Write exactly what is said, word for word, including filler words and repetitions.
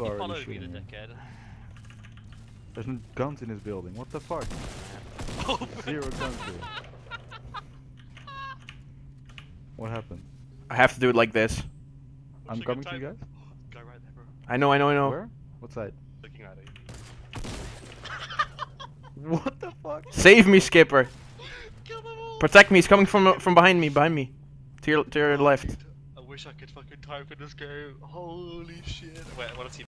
He already followed me, the shooting me. dickhead. There's no guns in this building. What the fuck? Zero guns here. What happened? I have to do it like this. I'm Looks like a coming to you time- guys. Guy right there, bro. I know, I know, I know. Where? What side? Looking at it. What the fuck? Save me, Skipper. Kill them all! Protect me. He's coming from from behind me. Behind me. To your to your left. I wish I could fucking type in this game. Holy shit. Wait, I wanna see